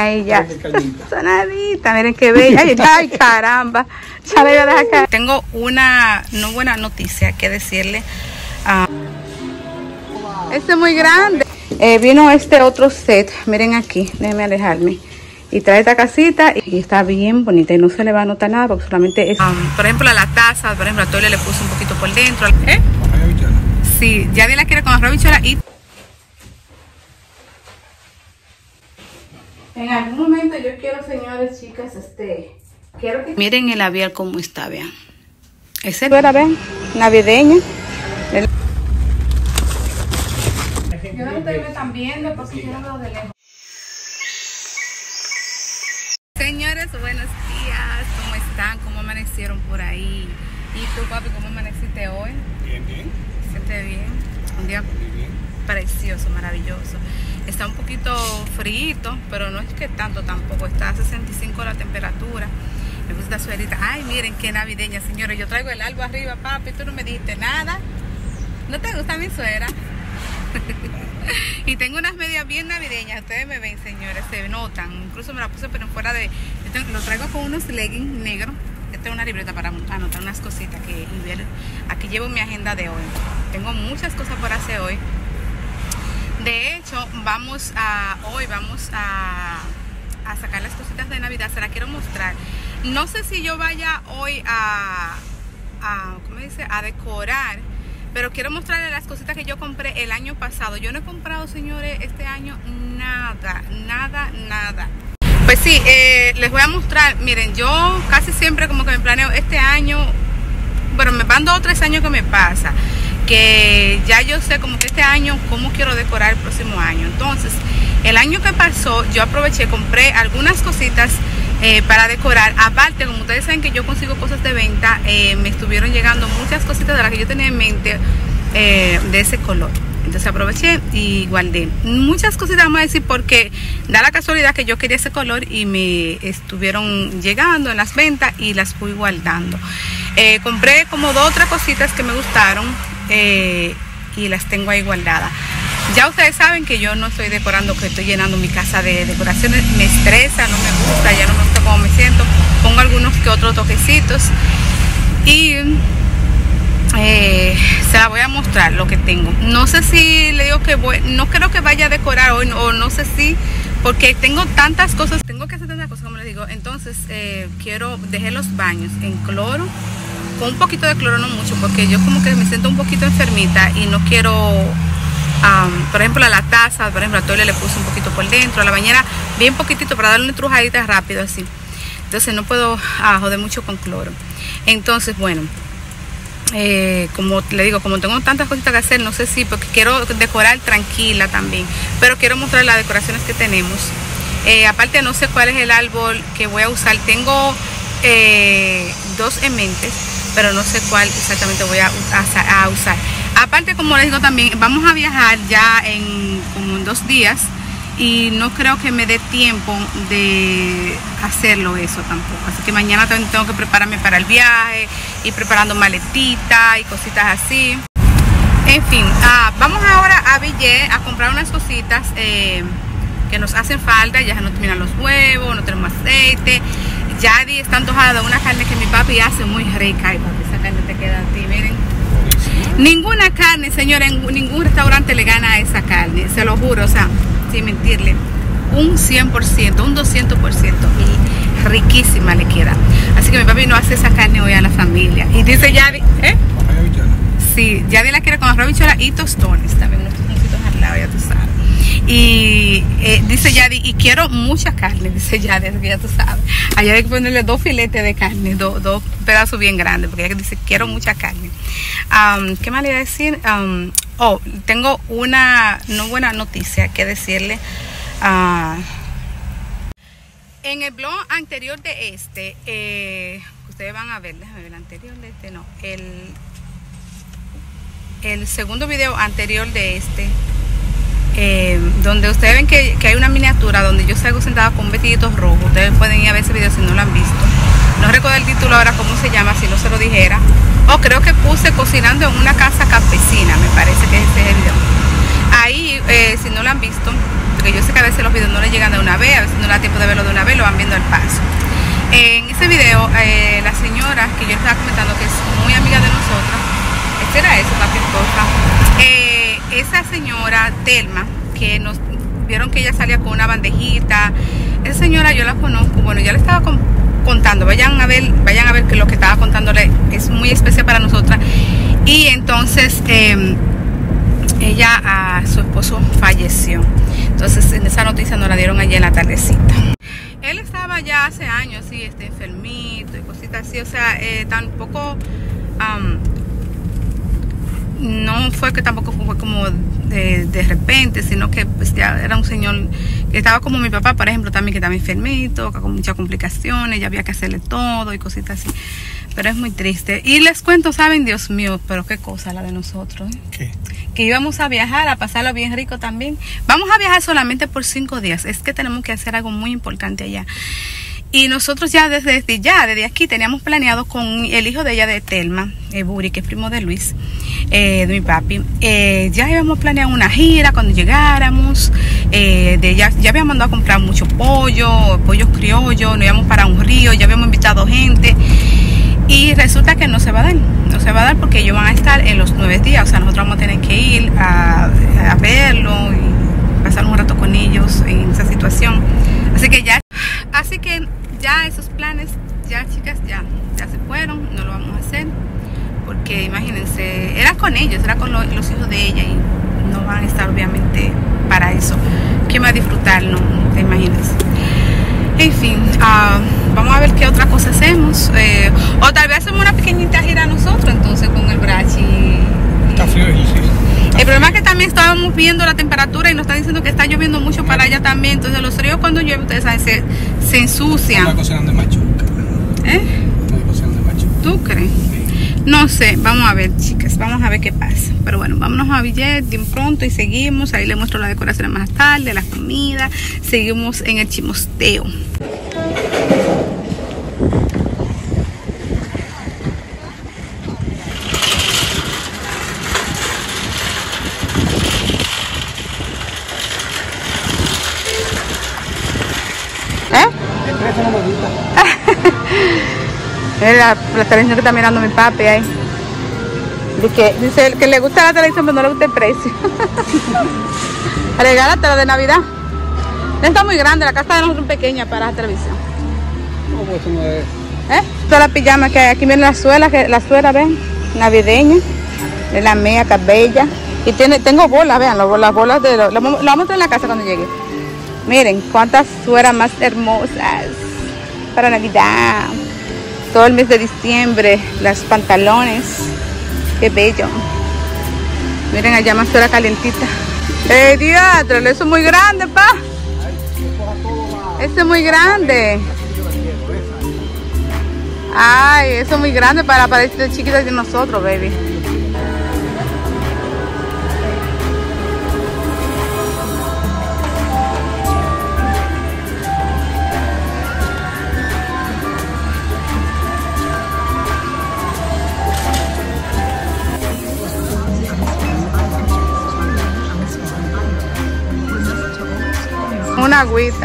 ahí ya. Sonadita, miren qué bella. Ay, ay, caramba. Ya le voy a dejar acá. Tengo una no buena noticia que decirle. Este es muy grande. Vino este otro set. Miren aquí, déjenme alejarme. Y trae esta casita y está bien bonita y no se le va a notar nada porque solamente es... por ejemplo, la taza, por ejemplo, a Toile le puse un poquito por dentro. Sí, Yadi la quiere con arroz habichuela y... En algún momento yo quiero, señores, chicas, quiero que... Miren el labial como está, vean. Ese era, vean, navideña. Yo no ustedes me están viendo porque yo no veo de lejos. Señores, buenos días, ¿cómo están? ¿Cómo amanecieron por ahí? ¿Y tú, papi, cómo amaneciste hoy? Bien, bien. ¿Siente bien? Un día bien. Precioso, maravilloso. Está un poquito frío, pero no es que tanto tampoco. Está a 65 la temperatura. Me gusta esta suerita. Ay, miren qué navideña, señores. Yo traigo el algo arriba, papi. Tú no me dijiste nada. ¿No te gusta mi suera? Y tengo unas medias bien navideñas. Ustedes me ven, señores, se notan. Incluso me la puse pero fuera de... Lo traigo con unos leggings negros. Esta es una libreta para anotar unas cositas que ver. Aquí llevo mi agenda de hoy. Tengo muchas cosas por hacer hoy. De hecho, hoy vamos a sacar las cositas de Navidad. Se las quiero mostrar. No sé si yo vaya hoy ¿cómo dice? A decorar. Pero quiero mostrarles las cositas que yo compré el año pasado. Yo no he comprado, señores, este año nada. Pues sí, les voy a mostrar. Miren, yo casi siempre como que me planeo este año. Bueno, me van 2 o 3 años que me pasa. Que ya yo sé como que este año cómo quiero decorar el próximo año. Entonces, el año que pasó, yo aproveché, compré algunas cositas para decorar. Aparte, como ustedes saben que yo consigo cosas de venta, me estuvieron llegando muchas cositas de las que yo tenía en mente de ese color. Entonces aproveché y guardé muchas cositas, vamos a decir, porque da la casualidad que yo quería ese color y me estuvieron llegando en las ventas y las fui guardando. Compré como 2 o 3 cositas que me gustaron y las tengo ahí guardadas. Ya ustedes saben que yo no estoy decorando, que estoy llenando mi casa de decoraciones. Me estresa, no me gusta, ya no me gusta cómo me siento. Pongo algunos que otros toquecitos y se la voy a mostrar lo que tengo. No sé si le digo que no creo que vaya a decorar hoy, o no sé si, porque tengo tantas cosas, tengo que hacer tantas cosas como les digo. Entonces dejé los baños en cloro, con un poquito de cloro, no mucho, porque yo como que me siento un poquito enfermita y no quiero... por ejemplo, a la taza, por ejemplo, a Toile le puse un poquito por dentro, a la bañera bien poquitito para darle una trujadita rápido así. Entonces no puedo joder mucho con cloro. Entonces, bueno, como le digo, como tengo tantas cositas que hacer, no sé si, porque quiero decorar tranquila también, pero quiero mostrar las decoraciones que tenemos. Aparte, no sé cuál es el árbol que voy a usar. Tengo 2 en mente, pero no sé cuál exactamente voy a usar. Aparte, como les digo también, vamos a viajar ya como en 2 días y no creo que me dé tiempo de hacerlo eso tampoco. Así que mañana también tengo que prepararme para el viaje, ir preparando maletitas y cositas así. En fin, vamos ahora a Villé a comprar unas cositas que nos hacen falta. Ya no terminan los huevos, no tenemos aceite. Yadi está antojada de una carne que mi papi hace muy rica. Ay, papi, esa carne te queda a ti, miren. Ninguna carne, señora, en ningún restaurante le gana a esa carne, se lo juro, o sea, sin mentirle, un 100%, un 200%, y riquísima le queda. Así que mi papi no hace esa carne hoy a la familia. Y dice Yadi, sí, Yadi la quiere con arroz habichuela y tostones, también unos tostoncitos al lado, ya tú sabes. Y dice Yadi, y quiero mucha carne, dice Yadi, ya tú sabes. Allá hay que ponerle 2 filetes de carne, 2 pedazos bien grandes, porque ella dice, quiero mucha carne. ¿Qué más le iba a decir? Tengo una no buena noticia que decirle. En el blog anterior de ustedes van a ver, déjame ver, el anterior de no, el segundo video anterior de donde ustedes ven que hay una miniatura donde yo salgo sentada con un vestidito rojo. Ustedes pueden ir a ver ese video si no lo han visto. No recuerdo el título ahora cómo se llama, si no se lo dijera. Creo que puse cocinando en una casa campesina, me parece que ese es el video. Ahí, si no lo han visto, porque yo sé que a veces los videos no les llegan de una vez, a veces no les da tiempo dando el paso. En ese video, la señora que yo les estaba comentando, que es muy amiga de nosotras, este era eso, cualquier cosa. Esa señora, Telma, que nos vieron que ella salía con una bandejita, esa señora yo la conozco, bueno, ya le estaba contando, vayan a ver que lo que estaba contándole es muy especial para nosotras. Y entonces su esposo falleció. Entonces en esa noticia nos la dieron allí en la tardecita. Él estaba ya hace años así, enfermito y cositas así, o sea, tampoco no fue que tampoco fue como de repente, sino que pues ya era un señor que estaba como mi papá, por ejemplo, también, que estaba enfermito, con muchas complicaciones, ya había que hacerle todo y cositas así. Pero es muy triste. Y les cuento, ¿saben? Dios mío, pero qué cosa la de nosotros, ¿eh? ¿Qué? Que íbamos a viajar, a pasarlo bien rico también. Vamos a viajar solamente por 5 días. Es que tenemos que hacer algo muy importante allá. Y nosotros ya desde aquí teníamos planeado con el hijo de ella, de Telma, Buri, que es primo de Luis, de mi papi. Ya habíamos planeado una gira cuando llegáramos. Ya habíamos mandado a comprar mucho pollos criollos, nos íbamos para un río, ya habíamos invitado gente. Y resulta que no se va a dar porque ellos van a estar en los 9 días. O sea, nosotros vamos a tener que ir a verlo y pasar un rato con ellos en esa situación. Así que ya esos planes, ya chicas, ya se fueron, no lo vamos a hacer. Porque imagínense, era con ellos, era con los hijos de ella y no van a estar obviamente para eso. ¿Quién va a disfrutarlo? ¿Te imaginas? En fin, vamos a ver qué otra cosa hacemos. O tal vez hacemos una pequeñita gira nosotros entonces con el Brachi. Está frío, sí. El problema es que también estábamos viendo la temperatura y nos están diciendo que está lloviendo mucho para allá también. Entonces los ríos cuando llueve, ustedes saben, se ensucian. No cocinando de machuca. No cocinando de machuca. ¿Tú crees? No sé, vamos a ver, chicas, vamos a ver qué pasa. Pero bueno, vámonos a Villet bien pronto y seguimos. Ahí les muestro la decoración más tarde, la comida. Seguimos en el chimosteo. La televisión que está mirando mi papi ahí. Dice que le gusta la televisión, pero no le gusta el precio. Regálatela de Navidad. Está muy grande, la casa de nosotros es pequeña para la televisión. No, pues no es. Todas las pijamas que hay aquí, miren la suela, ven, navideña, de la mía, que es bella. Y tengo bolas, vean, las bolas de la vamos a mostrar en la casa cuando llegue. Miren cuántas sueras más hermosas para Navidad. Todo el mes de diciembre, los pantalones, qué bello. Miren allá más suera calentita. Diatro, eso es muy grande, pa. Eso es muy grande. Ay, eso es muy grande para parecer chiquitas de nosotros, baby. Una agüita.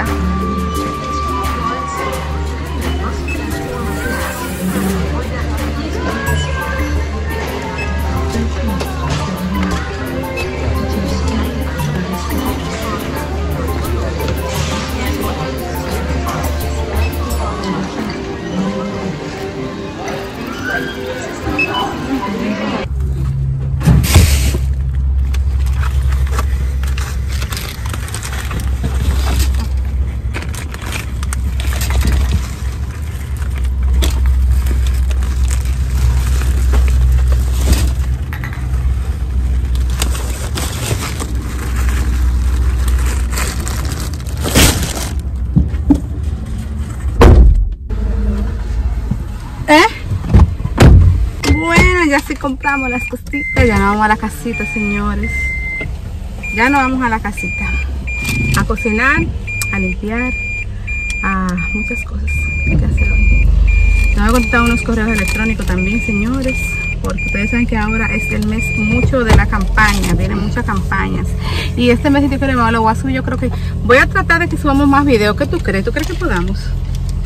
Bueno, ya sí compramos las cositas. Ya nos vamos a la casita, señores. Ya nos vamos a la casita a cocinar, a limpiar, a muchas cosas que hay que hacer hoy. Nos voy a contestar unos correos electrónicos también, señores, porque ustedes saben que ahora es el mes mucho de la campaña, vienen muchas campañas. Y este mes, si te queremos, lo voy a subir. Yo creo que voy a tratar de que subamos más videos. ¿Qué tú crees? ¿Tú crees que podamos?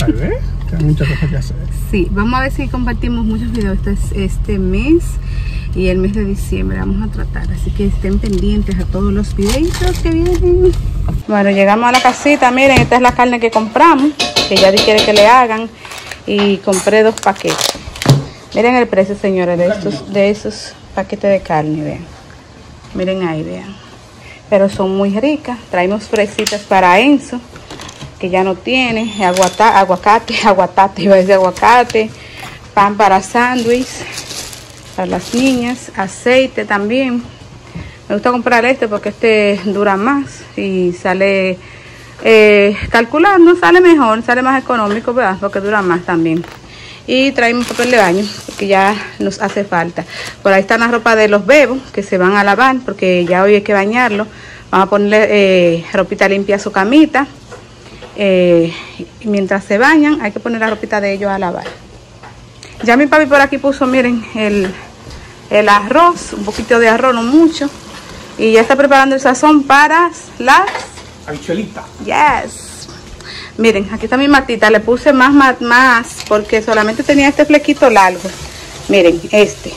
Tal vez, hay muchas cosas que hacer. Sí, vamos a ver si compartimos muchos videos este mes y el mes de diciembre vamos a tratar, así que estén pendientes a todos los videitos que vienen. Bueno, llegamos a la casita, miren, esta es la carne que compramos, que ya quiere que le hagan, y compré 2 paquetes. Miren el precio, señores, de esos paquetes de carne, vean. Miren ahí, vean. Pero son muy ricas. Traemos fresitas para Enzo, que ya no tiene, aguacate, iba a decir aguacate, pan para sándwich, para las niñas, aceite también. Me gusta comprar este porque este dura más y sale, calculando, sale mejor, sale más económico, ¿verdad? Porque dura más también. Y traemos papel de baño, porque ya nos hace falta. Por ahí está la ropa de los bebos, que se van a lavar, porque ya hoy hay que bañarlo. Vamos a ponerle ropita limpia a su camita. Y mientras se bañan, hay que poner la ropita de ellos a lavar. Ya mi papi por aquí puso, miren, el arroz, un poquito de arroz, no mucho. Y ya está preparando el sazón para las habichuelitas. Yes. Miren, aquí está mi matita, le puse más porque solamente tenía este flequito largo. Miren, este.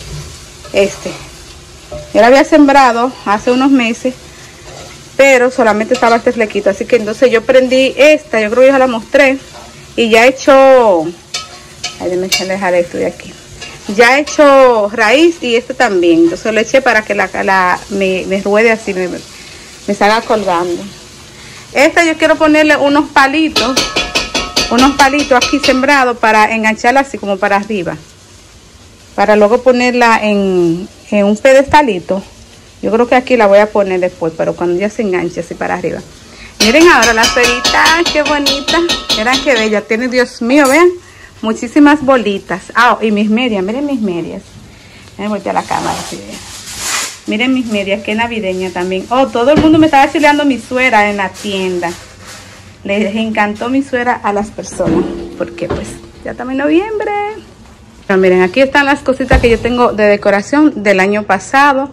Yo lo había sembrado hace unos meses, pero solamente estaba este flequito. Así que entonces yo prendí esta, yo creo que ya la mostré. Y ya he hecho... Ay, déjenme dejar esto de aquí. Ya he hecho raíz y este también. Entonces lo eché para que me ruede así, me salga colgando. Esta yo quiero ponerle unos palitos aquí sembrados para engancharla así como para arriba. Para luego ponerla en un pedestalito. Yo creo que aquí la voy a poner después, pero cuando ya se enganche así para arriba. Miren ahora la cerita, qué bonita. Miren qué bella, tiene, Dios mío, vean. Muchísimas bolitas. Ah, y mis medias, miren mis medias. Voy a voltear la cámara así, vean. Miren mis medias, qué navideña también. Oh, todo el mundo me estaba chileando mi suera en la tienda. Les encantó mi suera a las personas. Porque pues ya estamos en noviembre. Pero miren, aquí están las cositas que yo tengo de decoración del año pasado.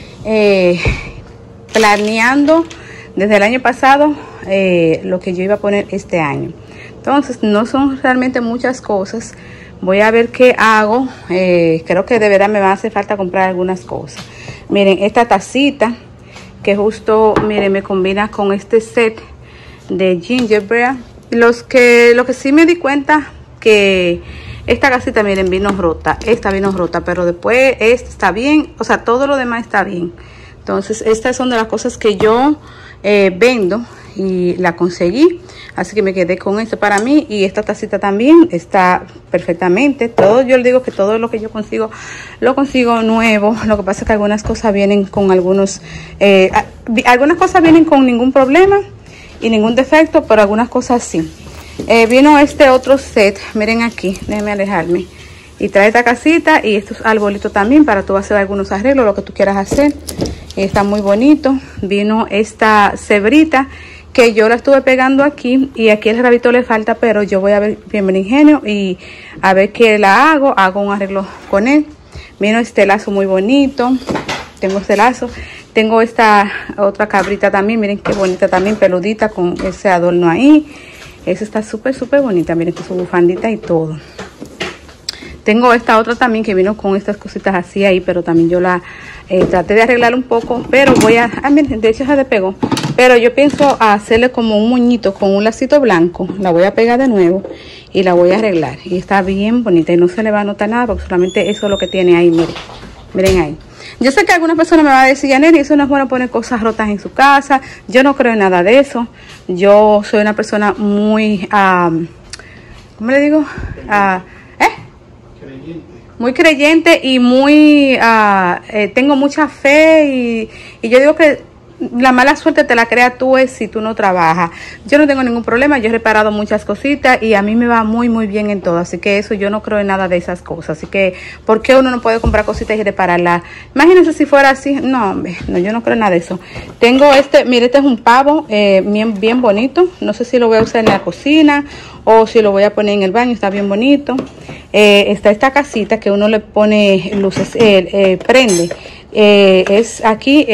Planeando desde el año pasado lo que yo iba a poner este año. Entonces no son realmente muchas cosas. Voy a ver qué hago. Creo que de verdad me va a hacer falta comprar algunas cosas. Miren, esta tacita que justo, miren, me combina con este set de gingerbread. Lo que sí me di cuenta que esta casita, miren, vino rota. Esta vino rota, pero después esta está bien. O sea, todo lo demás está bien. Entonces, estas son de las cosas que yo vendo y la conseguí. Así que me quedé con esto para mí. Y esta tacita también está perfectamente. Todo, yo le digo que todo lo que yo consigo, lo consigo nuevo. Lo que pasa es que algunas cosas vienen con algunas cosas vienen con ningún problema y ningún defecto, pero algunas cosas sí. Vino este otro set, miren aquí, déjenme alejarme. Y trae esta casita y estos arbolitos también para tú hacer algunos arreglos, lo que tú quieras hacer. Está muy bonito. Vino esta cebrita que yo la estuve pegando aquí y aquí el rabito le falta, pero yo voy a ver bien el ingenio y a ver qué la hago un arreglo con él. Vino este lazo muy bonito, tengo este lazo, tengo esta otra cabrita también, miren qué bonita también, peludita con ese adorno ahí. Esa está súper bonita, miren con su bufandita y todo. Tengo esta otra también que vino con estas cositas así ahí, pero también yo la traté de arreglar un poco, pero voy a... miren, de hecho se despegó. Pero yo pienso hacerle como un moñito con un lacito blanco. La voy a pegar de nuevo y la voy a arreglar. Y está bien bonita y no se le va a notar nada porque solamente eso es lo que tiene ahí, miren. Miren ahí. Yo sé que algunas personas me van a decir, Yaneli, eso no es bueno poner cosas rotas en su casa. Yo no creo en nada de eso. Yo soy una persona muy... ¿cómo le digo? Muy creyente y muy... tengo mucha fe y yo digo que la mala suerte te la creas tú si tú no trabajas. Yo no tengo ningún problema, yo he reparado muchas cositas y a mí me va muy bien en todo, así que eso yo no creo en nada de esas cosas. Así que, ¿por qué uno no puede comprar cositas y repararlas? Imagínense si fuera así. No, hombre, no, yo no creo en nada de eso. Tengo mire, este es un pavo bien bonito. No sé si lo voy a usar en la cocina o si lo voy a poner en el baño, está bien bonito. Está esta casita que uno le pone luces, prende. Es aquí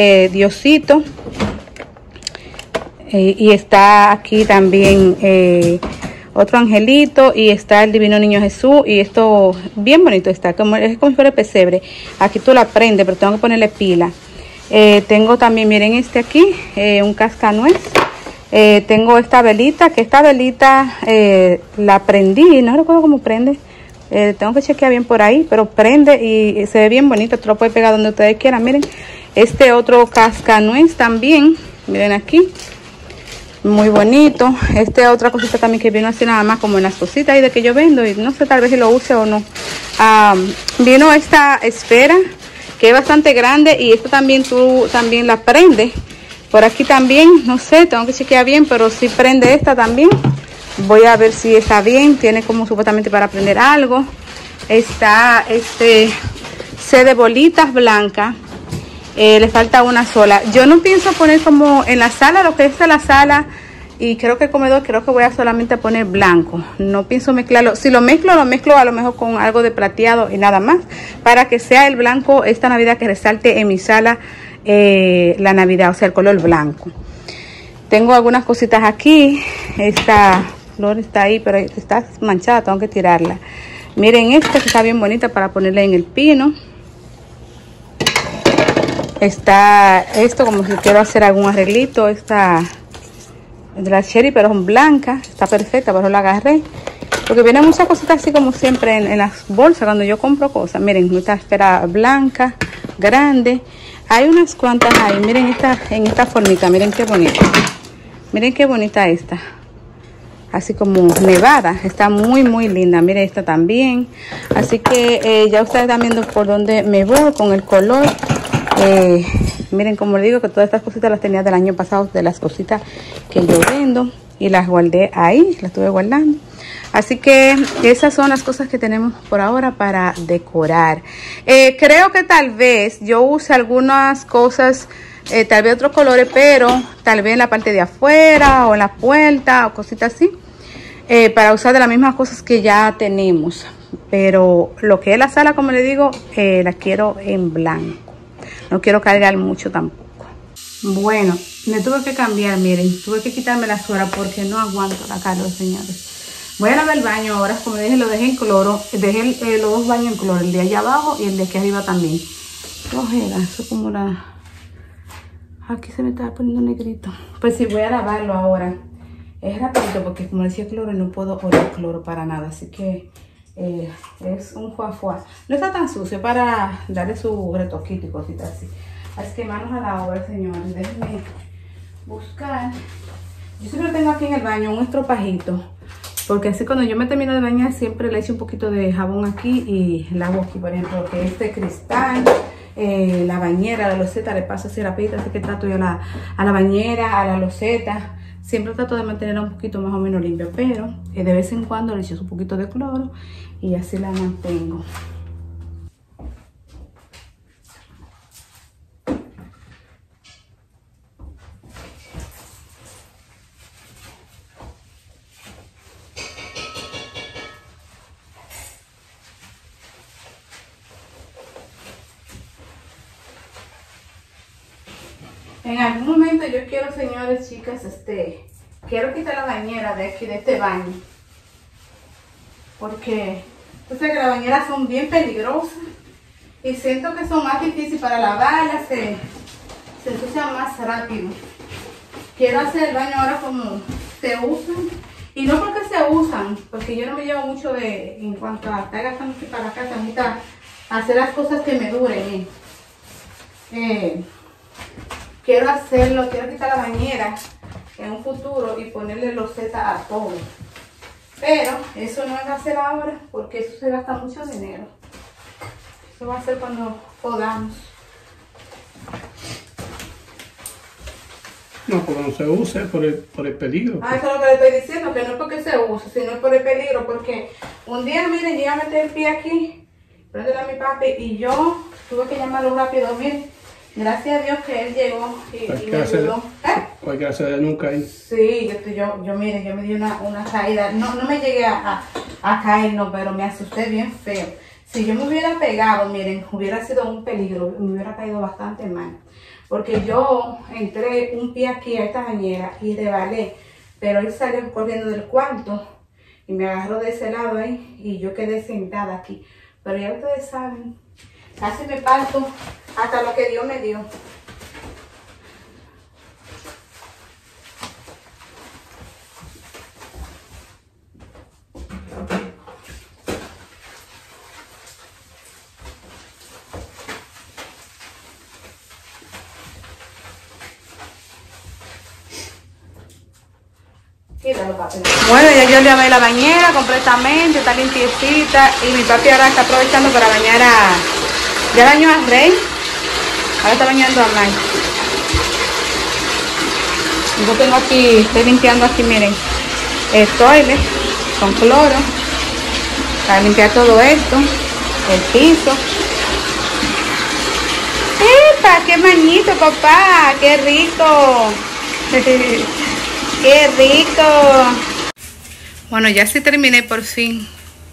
Diosito, y está aquí también otro angelito y está el Divino Niño Jesús. Y esto bien bonito está, es como si fuera el pesebre. Aquí tú la prendes, pero tengo que ponerle pila. Tengo también, miren este aquí, un cascanuez. Tengo esta velita, que esta velita la prendí, no recuerdo cómo prende. Tengo que chequear bien por ahí, pero prende y se ve bien bonito. Tú lo puedes pegar donde ustedes quieran. Miren, este otro cascanuez también, miren aquí, muy bonito. Este otra cosita también que vino así nada más como en las cositas ahí de que yo vendo, y no sé tal vez si lo use o no. Vino esta esfera que es bastante grande, y esto también tú también la prendes. Por aquí también, no sé, tengo que chequear bien, pero sí prende esta también. Voy a ver si está bien. Tiene como supuestamente para prender algo. Está C de bolitas blancas. Le falta una sola. Yo no pienso poner como en la sala, lo que es la sala, y creo que el comedor, creo que voy a solamente poner blanco. No pienso mezclarlo. Si lo mezclo a lo mejor con algo de plateado y nada más, para que sea el blanco esta Navidad, que resalte en mi sala la Navidad, o sea, el color blanco. Tengo algunas cositas aquí. Esta flor está ahí, pero está manchada, tengo que tirarla. Miren esta que está bien bonita para ponerla en el pino. Está esto como si quiero hacer algún arreglito. Esta de la cherry, pero es blanca, está perfecta, pero la agarré porque vienen muchas cositas así como siempre en las bolsas cuando yo compro cosas. Miren, esta esfera blanca grande, hay unas cuantas ahí. Miren esta en esta formita, miren qué bonita, miren qué bonita esta, así como nevada, está muy muy linda. Miren esta también. Así que ya ustedes están viendo por dónde me voy con el color. Miren, como les digo, que todas estas cositas las tenía del año pasado, de las cositas que yo vendo, y las guardé ahí, las estuve guardando. Así que esas son las cosas que tenemos por ahora para decorar. Creo que tal vez yo use algunas cosas, tal vez otros colores, pero tal vez en la parte de afuera o en la puerta o cositas así, para usar de las mismas cosas que ya tenemos. Pero lo que es la sala, como les digo, la quiero en blanco. No quiero cargar mucho tampoco. Bueno, me tuve que cambiar, miren. Tuve que quitarme la suela porque no aguanto la calor, señores. Voy a lavar el baño ahora. Como dije, lo dejé en cloro. Dejé los dos baños en cloro. El de allá abajo y el de aquí arriba también. Qué ojera, eso como la... Aquí se me estaba poniendo negrito. Pues sí, voy a lavarlo ahora. Es rapidito porque como decía cloro, no puedo oler cloro para nada. Así que... es un fuafuá. No está tan sucio para darle su retoquito y cositas así. Así que manos a la obra, señores. Déjenme buscar. Yo siempre tengo aquí en el baño un estropajito, porque así cuando yo me termino de bañar siempre le echo un poquito de jabón aquí y lavo aquí, por ejemplo, que este cristal, la bañera, la loseta, le paso así rapidito. Así que trato yo a la bañera, a la loseta. Siempre trato de mantenerla un poquito más o menos limpia, pero de vez en cuando le echo un poquito de cloro y así la mantengo. En algún momento yo quiero, señores, chicas, quiero quitar la bañera de aquí, de este baño. Porque yo sé que las bañeras son bien peligrosas y siento que son más difíciles para lavarlas, se ensucian más rápido. Quiero hacer el baño ahora como se usan. Y no porque se usan, porque yo no me llevo mucho en cuanto a estar gastando aquí para la casa, necesito hacer las cosas que me duren. Quiero hacerlo, quiero quitar la bañera en un futuro y ponerle loseta a todo. Pero eso no es hacer ahora porque eso se gasta mucho dinero. Eso va a ser cuando podamos. No, porque no se use por el peligro. Ah, eso es lo que le estoy diciendo, que no es porque se use, sino por el peligro. Porque un día, miren, yo iba a meter el pie aquí, prendele a mi papi, y yo tuve que llamarlo rápido. Miren, gracias a Dios que él llegó y me ayudó. Cualquiera se da nunca ahí. Sí, miren, yo me di una caída. No me llegué a caer, no, pero me asusté bien feo. Si yo me hubiera pegado, miren, hubiera sido un peligro, me hubiera caído bastante mal. Porque yo entré un pie aquí a esta bañera y rebalé, pero él salió corriendo del cuarto y me agarró de ese lado ahí y yo quedé sentada aquí. Pero ya ustedes saben, casi me parto hasta lo que Dios me dio. Bueno, ya yo lavé la bañera completamente, está limpiecita y mi papi ahora está aprovechando para bañar a... Ya bañó a Rey, ahora está bañando a Mike. Yo tengo aquí, estoy limpiando aquí, miren, el toilet con cloro para limpiar todo esto, el piso. ¡Epa! ¡Qué mañito, papá! ¡Qué rico! ¡Qué rico! Bueno, ya sí terminé por fin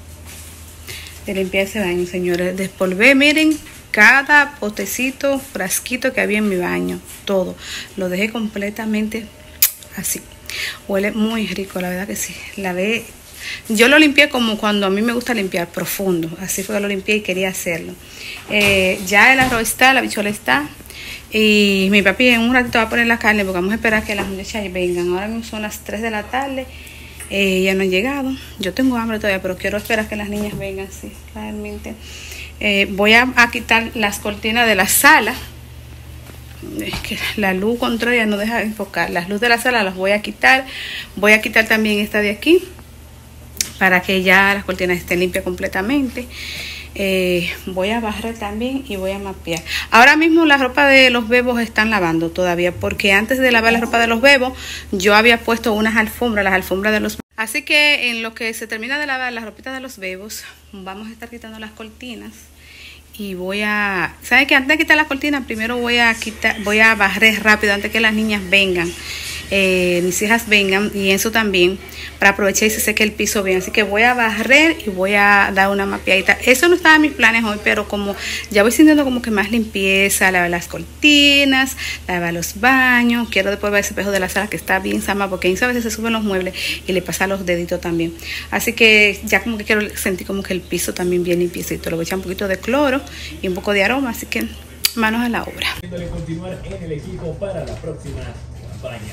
de limpiar ese baño, señores. Despolvé, miren, cada potecito, frasquito que había en mi baño. Todo. Lo dejé completamente así. Huele muy rico, la verdad que sí. Lavé. Yo lo limpié como cuando a mí me gusta limpiar, profundo. Así fue que lo limpié y quería hacerlo. Ya el arroz está, la bichola está. Y mi papi en un ratito va a poner la carne porque vamos a esperar que las muchachas vengan. Ahora mismo son las 3 de la tarde. Ya no han llegado. Yo tengo hambre todavía, pero quiero esperar que las niñas vengan, sí, realmente. Voy a quitar las cortinas de la sala. Es que la luz contraria no deja de enfocar. Las luces de la sala las voy a quitar. Voy a quitar también esta de aquí para que ya las cortinas estén limpias completamente. Voy a barrer también y voy a mapear. Ahora mismo la ropa de los bebos están lavando todavía, porque antes de lavar la ropa de los bebos yo había puesto unas alfombras, las alfombras de los... Así que en lo que se termina de lavar las ropitas de los bebos, vamos a estar quitando las cortinas. Y voy a... ¿Saben que antes de quitar las cortinas, primero voy a barrer rápido antes que las niñas vengan? Mis hijas vengan y eso también, para aprovechar y se seque el piso bien. Así que voy a barrer y voy a dar una mapeadita. Eso no estaba en mis planes hoy, pero como ya voy sintiendo como que más limpieza, lavar las cortinas, lavar los baños. Quiero después ver ese espejo de la sala que está bien sama, porque a veces se suben los muebles y le pasa los deditos también. Así que ya como que quiero sentir como que el piso también bien limpiecito. Le voy a echar un poquito de cloro y un poco de aroma, así que manos a la obra. Continuar en el equipo para la próxima campaña.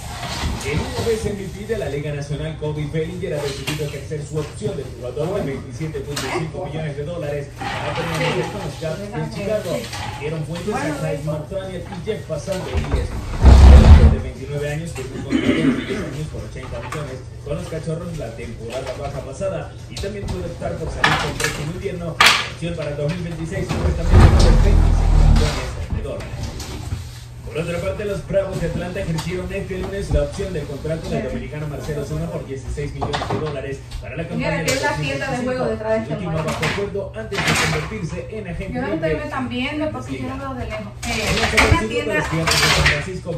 En un mes MVP de la Liga Nacional, Cody Bellinger ha decidido ejercer su opción de jugador de $27.5 millones para permanecer con los Cubs en Chicago. Dieron fuentes a Kyle Martaniel y Jeff Passan de ESPN. De 29 años que tuvo un contrato de 10 años por 80 millones con los Cachorros la temporada baja pasada y también puede optar por salir con próximo invierno. Opción para 2026 supuestamente por $25 millones. Por otra parte, los Bravos de Atlanta ejercieron este lunes la opción del contrato del dominicano Marcelo Zuna por $16 millones para la campaña de la tienda de juego detrás de este último bajo acuerdo antes de convertirse en agente libre. Yo no ustedes me están viendo porque yo no veo de lejos. Una tienda de San Francisco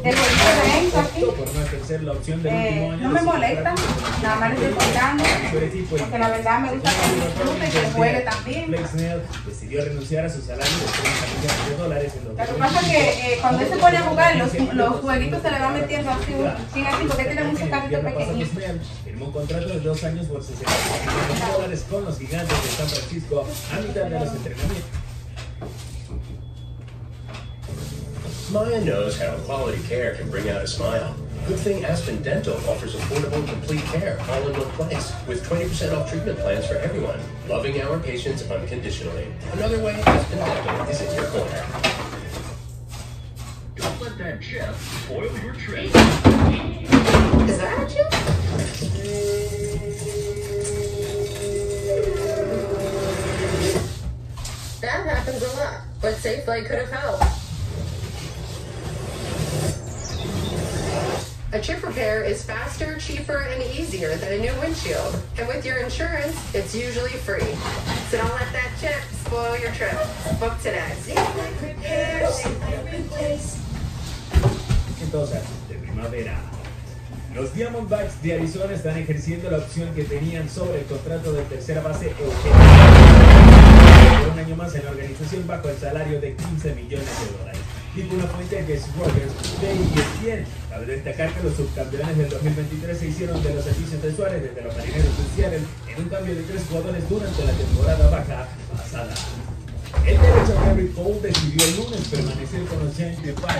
optó por no ejercer la opción del último año. No me molesta, nada más le estoy contando, porque la verdad me gusta que disfrute y que juegue también. Blake Snell decidió renunciar a su salario de $30 millones en lo que pasa es que cuando él se pone a jugar, los jueguitos se le van metiendo así, sin así, porque tiene muchos carritos pequeños. Firmó un contrato de 2 años por $60 millones con los Gigantes de San Francisco a mitad de los entrenamientos. Maya knows how quality care can bring out a smile. Good thing Aspen Dental offers affordable and complete care all in one place with 20% off treatment plans for everyone, loving our patients unconditionally. Another way Aspen Dental is in your corner. Don't let that chef spoil your trip. Is that you? That happens a lot, but SafeLight could have helped. A chip repair is faster, cheaper, and easier than a new windshield. And with your insurance, it's usually free. So don't let that chip spoil your trip. Book today. SafeLight Repair, SafeLight Replace. Entonces, de primavera. Los Diamondbacks de Arizona están ejerciendo la opción que tenían sobre el contrato de tercera base Eugenio por un año más en la organización bajo el salario de $15 millones. dijo una fuente de Reuters de ESPN. Cabe destacar que los subcampeones del 2023 se hicieron de los servicios de Suárez desde los Marineros de Seattle en un cambio de 3 jugadores durante la temporada baja pasada. El derecho Gary Cole decidió el lunes permanecer con los Yankees para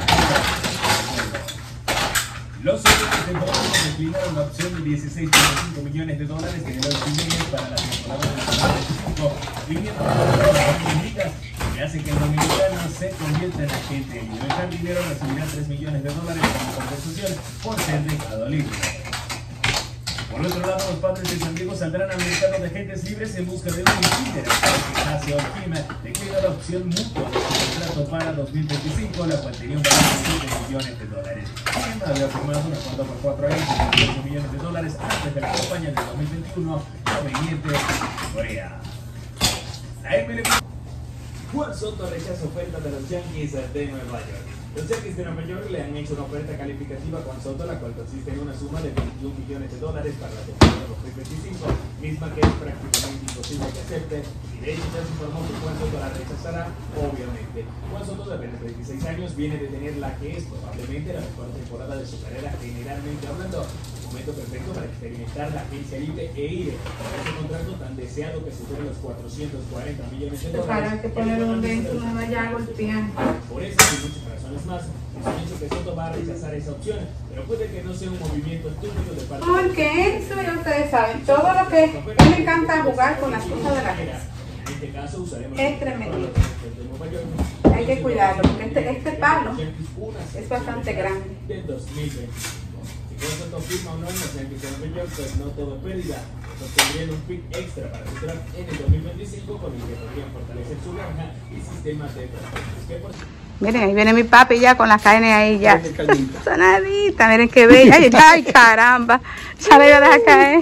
los Yankees de Boston declinaron la opción de $16.5 millones en el Jiménez para la temporada del 2025, viniendo las ligas que hace que el dominicano se convierta en agente libre. El jardinero recibirá $3 millones como compensación por ser dejado libre. Por otro lado, los Padres de San Diego saldrán al mercado de agentes libres en busca de un líder. Ignacio Orquima declaró la opción mutua de su contrato para 2025, la cual tenía un valor de $7 millones. Orquima había firmado un acuerdo por 4 años de $8 millones antes de la campaña del 2021 proveniente de Corea. La MLB. Juan Soto rechaza oferta de los Yankees de Nueva York. Los Yankees de Nueva York le han hecho una oferta calificativa a Juan Soto, la cual consiste en una suma de $21 millones para la temporada 2025, misma que es prácticamente imposible que acepte, y de hecho ya se informó que Juan Soto la rechazará, obviamente. Juan Soto, de apenas 26 años, viene de tener la que es probablemente la mejor temporada de su carrera, generalmente hablando. Momento perfecto para experimentar la agencia libre e ir por ese contrato tan deseado que supera los $440 millones. Para que poner un dentro no vaya a golpear. Por eso y muchas razones más, es un hecho que Soto va a rechazar esa opción, pero puede que no sea un movimiento estúpido de parte de... Porque eso ya ustedes saben, todo lo que... A mí me encanta jugar con las cosas de la gente. En este caso usaremos... Es tremendo. Hay que cuidarlo, porque este palo es bastante grande. Del 2020. Si Soto firma o no en los Yankees de Nueva York, pues no todo es pérdida. Obtendrían un pick extra para su draft en el 2025 con el que podrían fortalecer su granja y sistemas de prospectos. Miren, ahí viene mi papi ya con la carne ahí ya. Sonadita, miren qué bella. Ay, ay, caramba. Ya la iba a dejar caer.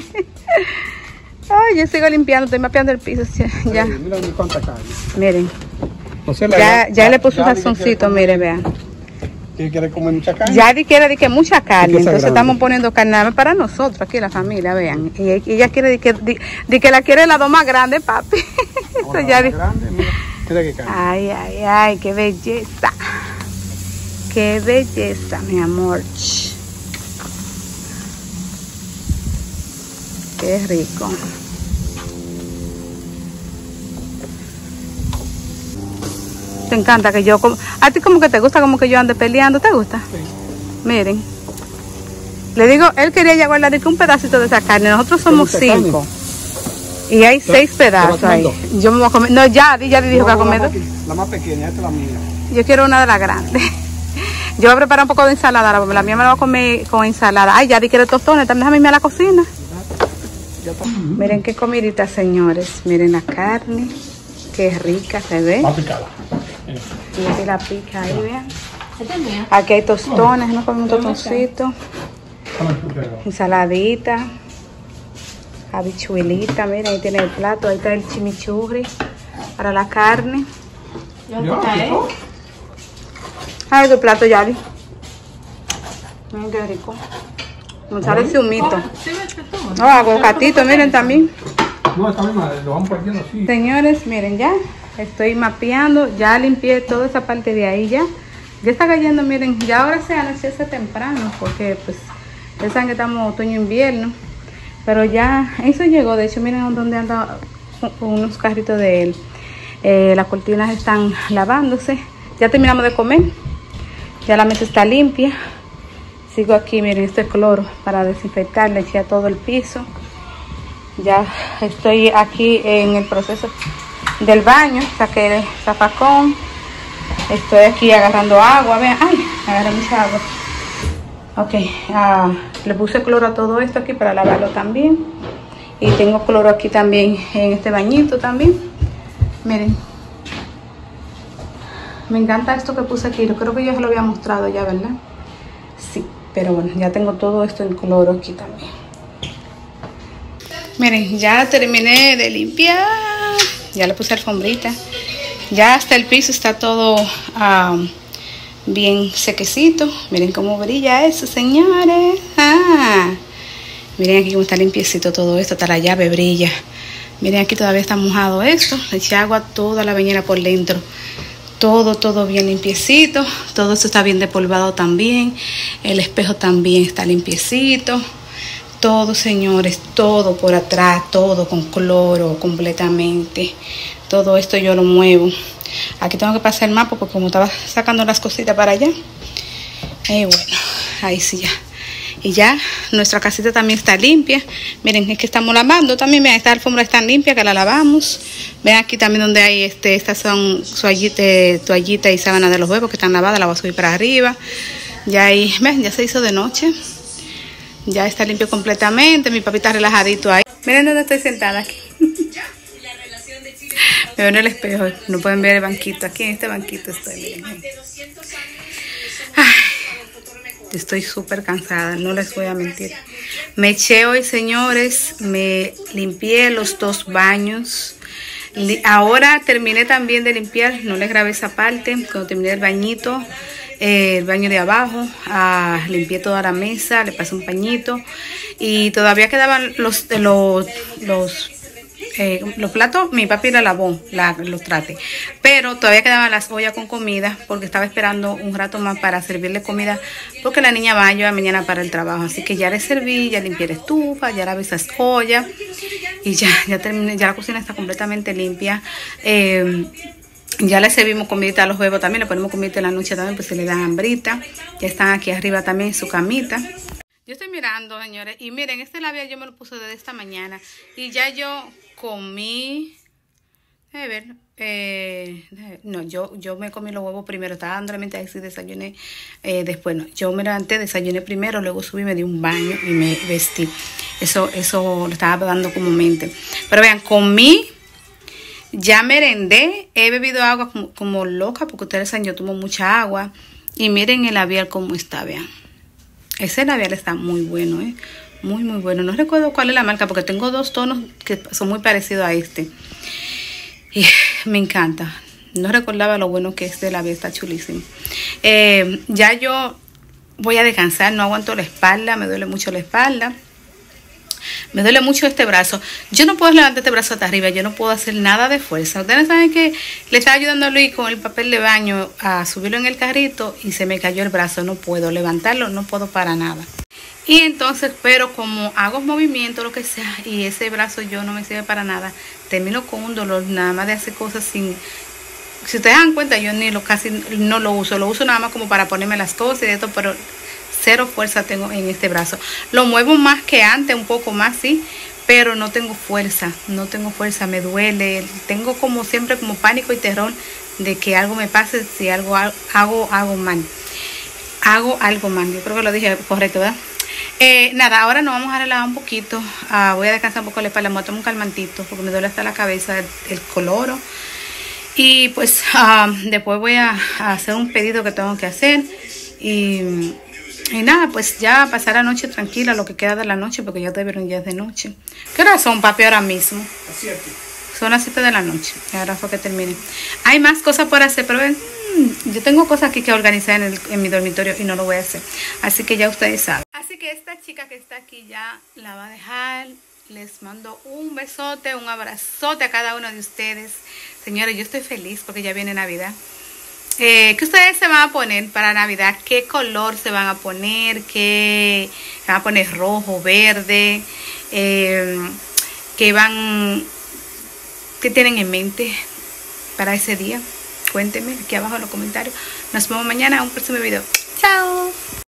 Ay, yo sigo limpiando, estoy mapeando el piso. Ya. Mira cuánta carne. Miren. O sea, Ya le puse un sazoncito, miren, vean. ¿Quiere comer mucha carne? Yadi quiere que mucha carne, entonces estamos poniendo carne para nosotros aquí, la familia, vean. Y ella quiere que la quiere la dos más grande, papi. Eso ya grande, mira qué carne. Ay, ay, ay, qué belleza. Qué belleza, mi amor. Qué rico. Te encanta que yo... A ti como que te gusta como que yo ande peleando, ¿te gusta? Sí. Miren. Le digo, él quería ya guardar un pedacito de esa carne. Nosotros somos 5. Y hay 6 pedazos ahí. Yo me voy a comer... No, ya dijo que va a comer. La más pequeña, esta es la mía. Yo quiero una de las grandes. Yo voy a preparar un poco de ensalada. La mía me la voy a comer con ensalada. Ay, ya quiere tostones. También déjame irme a la cocina. Miren qué comidita, señores. Miren la carne. Qué rica se ve. Va picada. Y aquí la pica ahí, vean. Aquí hay tostones, no comemos un tostoncito. Ensaladita. Habichuelita, miren, ahí tiene el plato. Ahí está el chimichurri para la carne. Ay, tu plato, Yali. Miren qué rico. Me sale ese humito. No, aguacatito, miren también. No, está bien, madre, lo vamos partiendo así. Señores, miren, ya estoy mapeando, ya limpié toda esa parte de ahí, ya está cayendo, miren, ya ahora se anochece temprano, porque pues, ya saben que estamos otoño-invierno, pero ya, eso llegó, de hecho, miren donde andan unos carritos de él, las cortinas están lavándose, ya terminamos de comer, ya la mesa está limpia, sigo aquí, miren, este cloro para desinfectar, le eché a todo el piso. Ya estoy aquí en el proceso del baño, saqué el zafacón, estoy aquí agarrando agua, vean, ay, agarré mucha agua. Ok, le puse cloro a todo esto aquí para lavarlo también. Y tengo cloro aquí también en este bañito también. Miren, me encanta esto que puse aquí, yo creo que yo se lo había mostrado ya, ¿verdad? Sí, pero bueno, ya tengo todo esto en cloro aquí también. Miren, ya terminé de limpiar, ya le puse alfombrita, ya hasta el piso está todo bien sequecito. Miren cómo brilla eso, señores. Miren aquí cómo está limpiecito todo esto, hasta la llave brilla. Miren aquí todavía está mojado esto, le eché agua toda la bañera por dentro. Todo bien limpiecito. Todo esto está bien despolvado también. El espejo también está limpiecito. Todo, señores, todo por atrás, todo con cloro completamente. Todo esto yo lo muevo. Aquí tengo que pasar el mapa porque como estaba sacando las cositas para allá. Bueno, ahí sí ya. Y ya nuestra casita también está limpia. Miren, es que estamos lavando también. Vean, esta alfombra está limpia, que la lavamos. Vean aquí también donde hay estas son toallitas y sábanas de los huevos que están lavadas. La voy a subir para arriba. Ya ahí, ven, ya se hizo de noche. Ya está limpio completamente. Mi papi está relajadito ahí. Miren dónde estoy sentada aquí. Me veo en el espejo. No pueden ver el banquito. Aquí en este banquito estoy, miren. Ay, estoy súper cansada, no les voy a mentir. Me eché hoy, señores. Me limpié los 2 baños. Ahora terminé también de limpiar. No les grabé esa parte. Cuando terminé el bañito, el baño de abajo, limpié toda la mesa, le pasé un pañito. Y todavía quedaban los platos. Mi papi la lavó, los trates, pero todavía quedaban las ollas con comida porque estaba esperando un rato más para servirle comida porque la niña va a llevar mañana para el trabajo. Así que ya le serví, ya limpié la estufa, ya lavé esas ollas y ya terminé. Ya la cocina está completamente limpia. Ya le servimos comidita a los huevos también, le ponemos comidita en la noche también, pues se le dan hambrita. Ya están aquí arriba también en su camita. Yo estoy mirando, señores, y miren, este labial yo me lo puse desde esta mañana y ya yo comí. A ver, no, yo me comí los huevos primero, estaba dando la mente ahí, sí desayuné, después no, yo me levanté, desayuné primero, luego subí, me di un baño y me vestí. Eso lo estaba dando como mente. Pero vean, comí, ya merendé, he bebido agua como loca, porque ustedes saben, yo tomo mucha agua. Y miren el labial cómo está, vean. Ese labial está muy bueno, muy bueno. No recuerdo cuál es la marca porque tengo 2 tonos que son muy parecidos a este. Y me encanta. No recordaba lo bueno que este labial, está chulísimo. Ya yo voy a descansar, no aguanto la espalda, me duele mucho la espalda. Me duele mucho este brazo. Yo no puedo levantar este brazo hasta arriba. Yo no puedo hacer nada de fuerza. Ustedes saben que le estaba ayudando a Luis con el papel de baño a subirlo en el carrito y se me cayó el brazo. No puedo levantarlo, no puedo para nada. Y entonces, pero como hago movimiento, lo que sea, y ese brazo yo no me sirve para nada, termino con un dolor nada más de hacer cosas sin... Si ustedes dan cuenta, yo casi no lo uso. Lo uso nada más como para ponerme las cosas y de esto, pero... cero fuerza tengo en este brazo. Lo muevo más que antes, un poco más, sí, pero no tengo fuerza, me duele. Tengo como siempre como pánico y terror de que algo me pase si hago algo mal. Yo creo que lo dije correcto, ¿verdad? Nada, ahora nos vamos a relajar un poquito. Voy a descansar un poco la espalda, me voy a tomar un calmantito porque me duele hasta la cabeza el coloro. Y pues después voy a hacer un pedido que tengo que hacer. Y nada, pues ya pasar la noche tranquila, lo que queda de la noche, porque ya debieron ya de noche. ¿Qué hora son, papi, ahora mismo? Son las 7 de la noche. Ahora fue que terminé. Hay más cosas por hacer, pero ven, yo tengo cosas aquí que organizar en mi dormitorio y no lo voy a hacer. Así que ya ustedes saben. Así que esta chica que está aquí ya la va a dejar. Les mando un besote, un abrazote a cada uno de ustedes. Señores, yo estoy feliz porque ya viene Navidad. ¿Qué ustedes se van a poner para Navidad? ¿Qué color se van a poner? ¿Qué se van a poner? Rojo, verde. ¿Qué tienen en mente para ese día? Cuéntenme aquí abajo en los comentarios. Nos vemos mañana en un próximo video. ¡Chao!